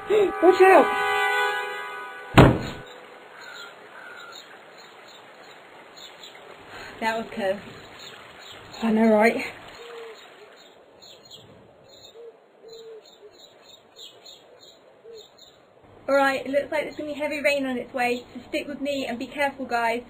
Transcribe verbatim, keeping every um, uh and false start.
Watch out! That was close. I know, right? Alright, it looks like there's going to be heavy rain on its way, so stick with me and be careful, guys.